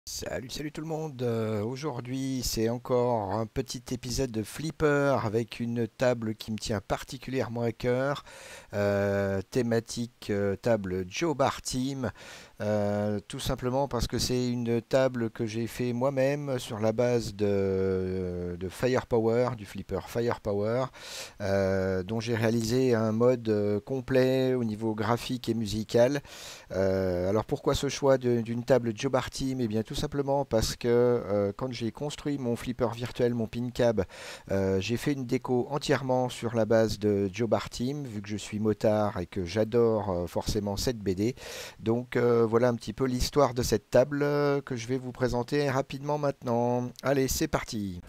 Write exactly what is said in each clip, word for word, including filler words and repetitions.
Salut, salut tout le monde. Euh, aujourd'hui, c'est encore un petit épisode de Flipper avec une table qui me tient particulièrement à cœur. Euh, thématique euh, table Joe Bar Team. Euh, tout simplement parce que c'est une table que j'ai fait moi-même sur la base de, de Firepower, du Flipper Firepower, euh, dont j'ai réalisé un mode euh, complet au niveau graphique et musical. Euh, alors pourquoi ce choix de- d'une table Joe Bar Team? Eh bien tout simplement parce que euh, quand j'ai construit mon flipper virtuel, mon PinCab, euh, j'ai fait une déco entièrement sur la base de Joe Bar Team, vu que je suis motard et que j'adore euh, forcément cette B D. Donc euh, voilà un petit peu l'histoire de cette table euh, que je vais vous présenter rapidement maintenant. Allez, c'est parti!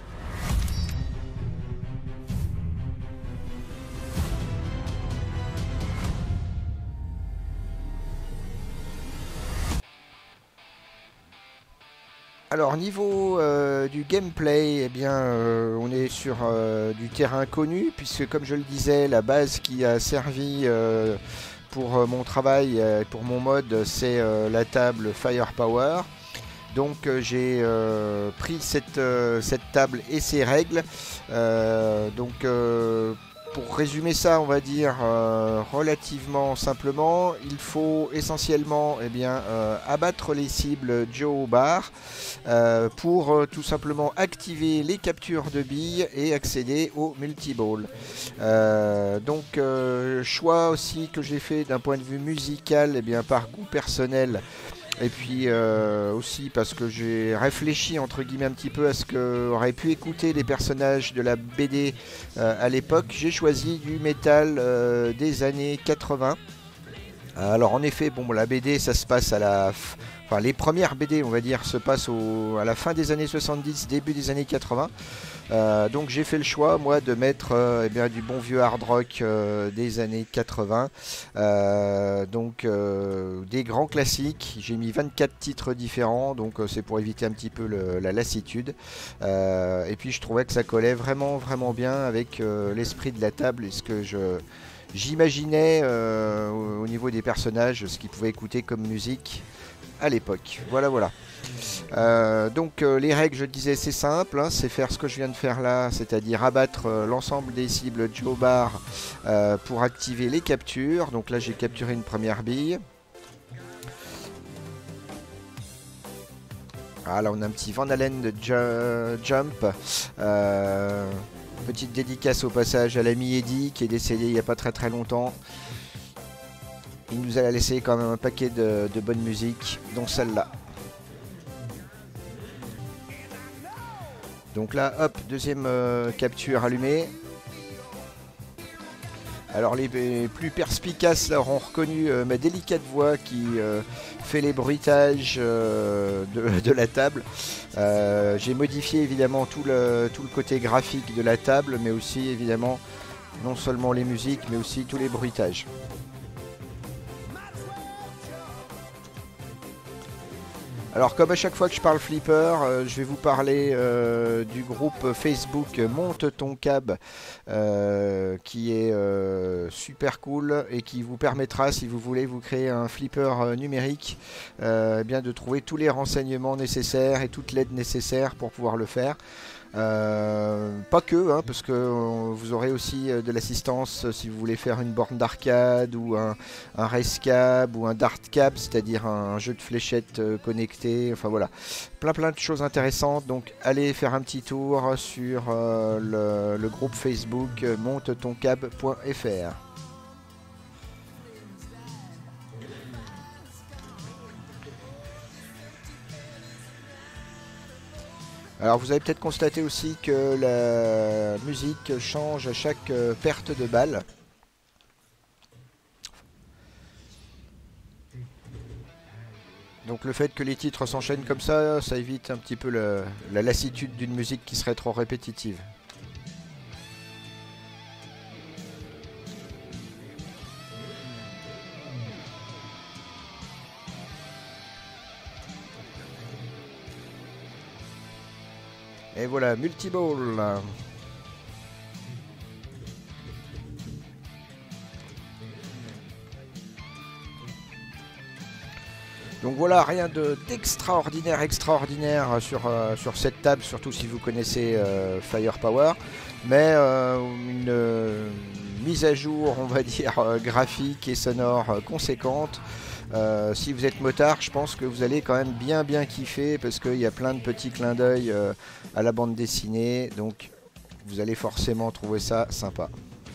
Alors niveau euh, du gameplay, eh bien, euh, on est sur euh, du terrain connu, puisque comme je le disais, la base qui a servi euh, pour euh, mon travail, euh, pour mon mode, c'est euh, la table Firepower. Donc euh, j'ai euh, pris cette, euh, cette table et ses règles. Euh, donc euh, pour résumer ça, on va dire euh, relativement simplement, il faut essentiellement eh bien, euh, abattre les cibles Joe Bar euh, pour euh, tout simplement activer les captures de billes et accéder au multiball. Euh, donc euh, choix aussi que j'ai fait d'un point de vue musical, eh bien, par goût personnel. Et puis euh, aussi parce que j'ai réfléchi entre guillemets un petit peu à ce qu'auraient pu écouter les personnages de la B D euh, à l'époque, j'ai choisi du métal euh, des années quatre-vingts. Alors en effet, bon, la B D, ça se passe à la, f- enfin les premières B D, on va dire, se passent au- à la fin des années soixante-dix, début des années quatre-vingts. Euh, donc j'ai fait le choix, moi, de mettre euh, eh bien, du bon vieux hard rock euh, des années quatre-vingts. Euh, donc euh, des grands classiques. J'ai mis vingt-quatre titres différents, donc euh, c'est pour éviter un petit peu le- la lassitude. Euh, et puis je trouvais que ça collait vraiment, vraiment bien avec euh, l'esprit de la table et ce que je j'imaginais euh, au, au niveau des personnages, ce qu'ils pouvaient écouter comme musique à l'époque. Voilà, voilà. Euh, donc euh, les règles, je disais, c'est simple, hein, c'est faire ce que je viens de faire là, c'est-à-dire abattre euh, l'ensemble des cibles Joe Bar euh, pour activer les captures. Donc là, j'ai capturé une première bille. Ah, là, on a un petit Van Allen de ju- Jump. Euh, petite dédicace au passage à l'ami Eddie qui est décédé il n'y a pas très très longtemps. Il nous a laissé quand même un paquet de, de bonne musique, dont celle-là. Donc là, hop, deuxième euh, capture allumée. Alors les plus perspicaces là, auront reconnu euh, ma délicate voix qui euh, fait les bruitages euh, de, de la table. Euh, J'ai modifié évidemment tout le, tout le côté graphique de la table, mais aussi évidemment non seulement les musiques, mais aussi tous les bruitages. Alors comme à chaque fois que je parle flipper, euh, je vais vous parler euh, du groupe Facebook Monte ton Cab euh, qui est euh, super cool et qui vous permettra, si vous voulez vous créer un flipper euh, numérique, euh, eh bien de trouver tous les renseignements nécessaires et toute l'aide nécessaire pour pouvoir le faire. Euh, pas que, hein, parce que euh, vous aurez aussi euh, de l'assistance euh, si vous voulez faire une borne d'arcade ou un, un race cab ou un dart cab, c'est-à-dire un, un jeu de fléchettes euh, connecté. Enfin voilà, plein plein de choses intéressantes. Donc allez faire un petit tour sur euh, le, le groupe Facebook euh, monte ton cab point f r. Alors vous avez peut-être constaté aussi que la musique change à chaque euh, perte de balle. Donc le fait que les titres s'enchaînent comme ça, ça évite un petit peu le- la lassitude d'une musique qui serait trop répétitive. Et voilà, multiball. Donc voilà, rien de d'extraordinaire, extraordinaire sur, euh, sur cette table, surtout si vous connaissez euh, Firepower, mais euh, une euh, mise à jour, on va dire, euh, graphique et sonore euh, conséquente. Euh, si vous êtes motard, je pense que vous allez quand même bien bien kiffer, parce qu'il y a plein de petits clins d'œil euh, à la bande dessinée, donc vous allez forcément trouver ça sympa.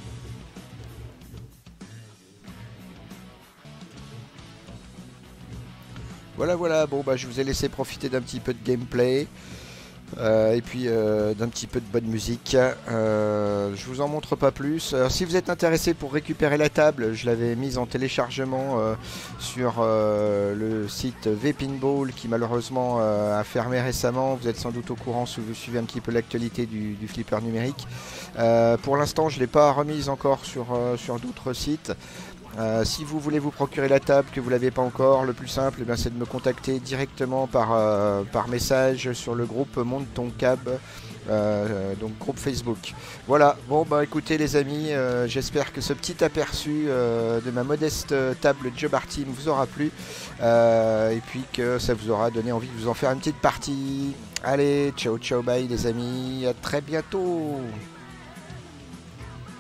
Voilà, voilà, bon bah je vous ai laissé profiter d'un petit peu de gameplay euh, et puis euh, d'un petit peu de bonne musique. Euh, je vous en montre pas plus. Alors, si vous êtes intéressé pour récupérer la table, je l'avais mise en téléchargement euh, sur euh, le site V-Pinball qui malheureusement euh, a fermé récemment. Vous êtes sans doute au courant si vous suivez un petit peu l'actualité du, du flipper numérique. Euh, pour l'instant, je ne l'ai pas remise encore sur, euh, sur d'autres sites. Euh, si vous voulez vous procurer la table, que vous ne l'avez pas encore, le plus simple, eh c'est de me contacter directement par, euh, par message sur le groupe Monte ton Cab, euh, donc groupe Facebook. Voilà, bon bah écoutez les amis, euh, j'espère que ce petit aperçu euh, de ma modeste table Joe Bar Team vous aura plu, euh, et puis que ça vous aura donné envie de vous en faire une petite partie. Allez, ciao ciao, bye les amis, à très bientôt.